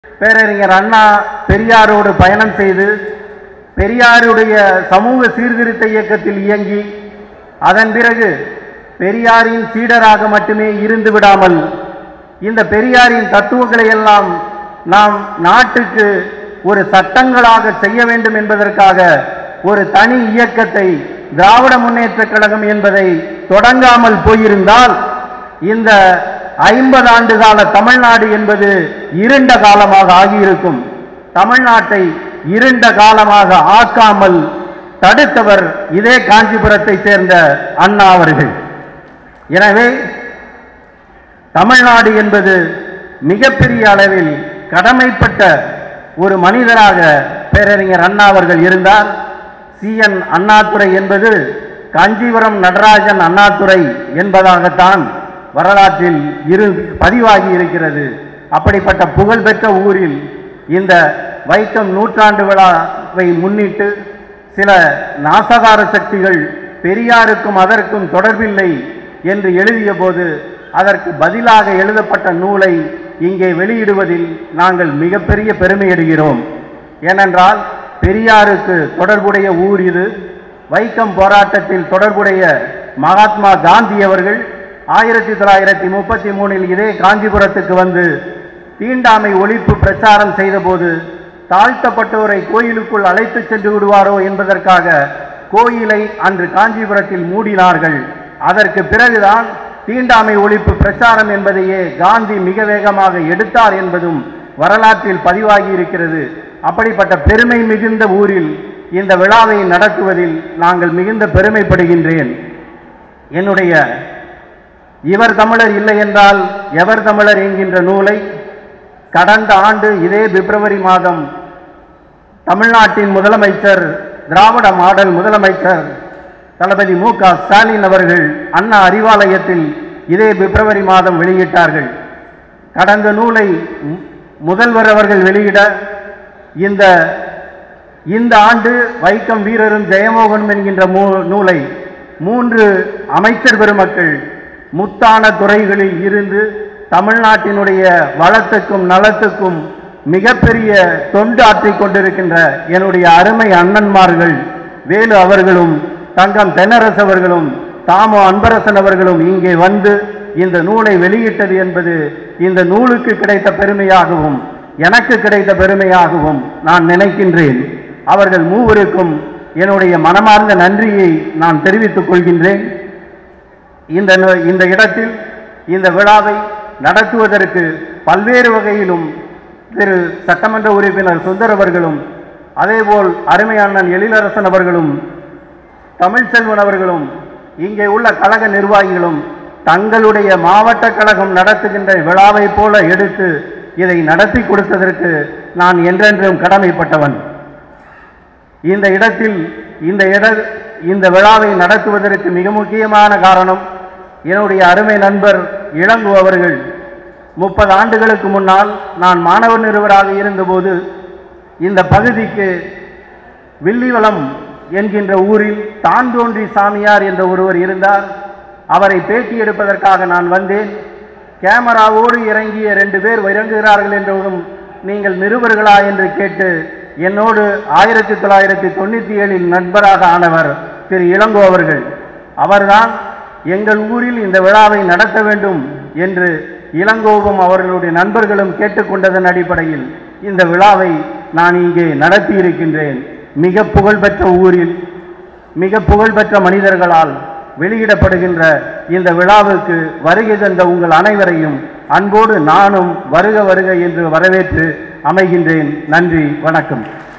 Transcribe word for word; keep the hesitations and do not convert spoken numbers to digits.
பேரறிஞர் அண்ணா பெரியாரோடு பயணம் செய்து பெரியாருடைய சமூக சீர்திருத்த இயக்கத்தில் இயங்கி அதன் பிறகு பெரியாரின் சீடராக மட்டுமே இருந்து விடாமல் இந்த பெரியாரின் தத்துவங்களை எல்லாம் நாம் நாட்டுக்கு ஒரு சட்டங்களாக செய்ய வேண்டும் என்பதற்காக ஒரு தனி இயக்கத்தை திராவிட முன்னேற்றக் கழகம் என்பதை தொடங்காமல் போயிருந்தால் இந்த ஐம்பது ஆண்டு கால தமிழ்நாடு என்பது இருண்ட காலமாக ஆகியிருக்கும். தமிழ்நாட்டை இருண்ட காலமாக ஆக்காமல் தடுத்தவர் இதே காஞ்சிபுரத்தை சேர்ந்த அண்ணா அவர்கள். எனவே தமிழ்நாடு என்பது மிகப்பெரிய அளவில் கடமைப்பட்ட ஒரு மனிதராக பேரறிஞர் அண்ணா அவர்கள் இருந்தார். சி என் அண்ணாதுரை என்பது காஞ்சிபுரம் நடராஜன் அண்ணாதுரை என்பதாகத்தான் வரலாற்றில் இரு பதிவாகி இருக்கிறது. அப்படிப்பட்ட புகழ்பெற்ற ஊரில் இந்த வைக்கம் நூற்றாண்டு விழாவை முன்னிட்டு சில நாசகார சக்திகள் பெரியாருக்கும் அதற்கும் தொடர்பில்லை என்று எழுதிய போது அதற்கு பதிலாக எழுதப்பட்ட நூலை இங்கே வெளியிடுவதில் நாங்கள் மிகப்பெரிய பெருமையடைகிறோம். ஏனென்றால் பெரியாருக்கு தொடர்புடைய ஊர் இது. வைக்கம் போராட்டத்தில் தொடர்புடைய மகாத்மா காந்தி அவர்கள் ஆயிரத்தி தொள்ளாயிரத்தி முப்பத்தி மூணில் இதே காஞ்சிபுரத்துக்கு வந்து தீண்டாமை ஒழிப்பு பிரச்சாரம் செய்தபோது தாழ்த்தப்பட்டோரை கோயிலுக்குள் அழைத்து சென்று விடுவாரோ என்பதற்காக கோயிலை அன்று காஞ்சிபுரத்தில் மூடினார்கள். அதற்கு பிறகுதான் தீண்டாமை ஒழிப்பு பிரச்சாரம் என்பதையே காந்தி மிக வேகமாக எடுத்தார் என்பதும் வரலாற்றில் பதிவாகி இருக்கிறது. அப்படிப்பட்ட பெருமை மிகுந்த ஊரில் இந்த விழாவை நடத்துவதில் நாங்கள் மிகுந்த பெருமைப்படுகின்றேன். என்னுடைய இவர் தமிழர் இல்லை என்றால் எவர் தமிழர் என்கின்ற நூலை கடந்த ஆண்டு இதே பிப்ரவரி மாதம் தமிழ்நாட்டின் முதலமைச்சர் திராவிட மாடல் முதலமைச்சர் தளபதி மு க ஸ்டாலின் அவர்கள் அண்ணா அறிவாலயத்தில் இதே பிப்ரவரி மாதம் வெளியிட்டார்கள். கடந்த நூலை முதல்வர் அவர்கள் வெளியிட இந்த இந்த ஆண்டு வைக்கம் வீரரும் ஜெயமோகனும் என்கின்ற மூ நூலை மூன்று அமைச்சர் பெருமக்கள் முத்தான துறைகளில் இருந்து தமிழ்நாட்டினுடைய வளத்துக்கும் நலத்துக்கும் மிகப்பெரிய தொண்டு ஆற்றிக் கொண்டிருக்கின்ற என்னுடைய அருமை அண்ணன்மார்கள் வேலு அவர்களும் தங்கம் தென்னரசு அவர்களும் தாமோ அன்பரசன் அவர்களும் இங்கே வந்து இந்த நூலை வெளியிட்டது என்பது இந்த நூலுக்கு கிடைத்த பெருமையாகவும் எனக்கு கிடைத்த பெருமையாகவும் நான் நினைக்கின்றேன். அவர்கள் மூவருக்கும் என்னுடைய மனமார்ந்த நன்றியை நான் தெரிவித்துக் கொள்கின்றேன். இந்த இந்த இடத்தில் இந்த விழாவை நடத்துவதற்கு பல்வேறு வகையிலும் திரு சட்டமன்ற உறுப்பினர் சுந்தர் அவர்களும் அதேபோல் அருமை அண்ணன் எழிலரசன் அவர்களும் தமிழ்ச்செல்வன் அவர்களும் இங்கே உள்ள கழக நிர்வாகிகளும் தங்களுடைய மாவட்ட கழகம் நடத்துகின்ற விழாவை போல எடுத்து இதை நடத்தி கொடுத்ததற்கு நான் என்றென்றும் கடமைப்பட்டவன். இந்த இடத்தில் இந்த இட இந்த விழாவை நடத்துவதற்கு மிக முக்கியமான காரணம் என்னுடைய அருமை நண்பர் இளங்கோ அவர்கள். முப்பது ஆண்டுகளுக்கு முன்னால் நான் மாணவர் நிறுவனராக இருந்தபோது இந்த பகுதிக்கு வில்லிவளம் என்கின்ற ஊரில் தான்தோன்றி சாமியார் என்ற ஒருவர் இருந்தார். அவரை பேட்டி எடுப்பதற்காக நான் வந்தேன். கேமராவோடு இறங்கிய ரெண்டு பேர் இறங்குகிறார்கள் என்றும் நீங்கள் நிருபர்களா என்று கேட்டு என்னோடு ஆயிரத்தி தொள்ளாயிரத்தி தொண்ணூற்றி ஏழில் நண்பராக ஆனவர் திரு இளங்கோ அவர்கள். அவர்தான் எங்கள் ஊரில் இந்த விழாவை நடத்த வேண்டும் என்று இளங்கோவும் அவர்களுடைய நண்பர்களும் கேட்டுக்கொண்டதன் அடிப்படையில் இந்த விழாவை நான் இங்கே நடத்தி இருக்கின்றேன். மிக புகழ்பெற்ற ஊரில் மிக புகழ்பெற்ற மனிதர்களால் வெளியிடப்படுகின்ற இந்த விழாவுக்கு வருகை தந்த உங்கள் அனைவரையும் அன்போடு நானும் வருக வருக என்று வரவேற்று அமைகின்றேன். நன்றி, வணக்கம்.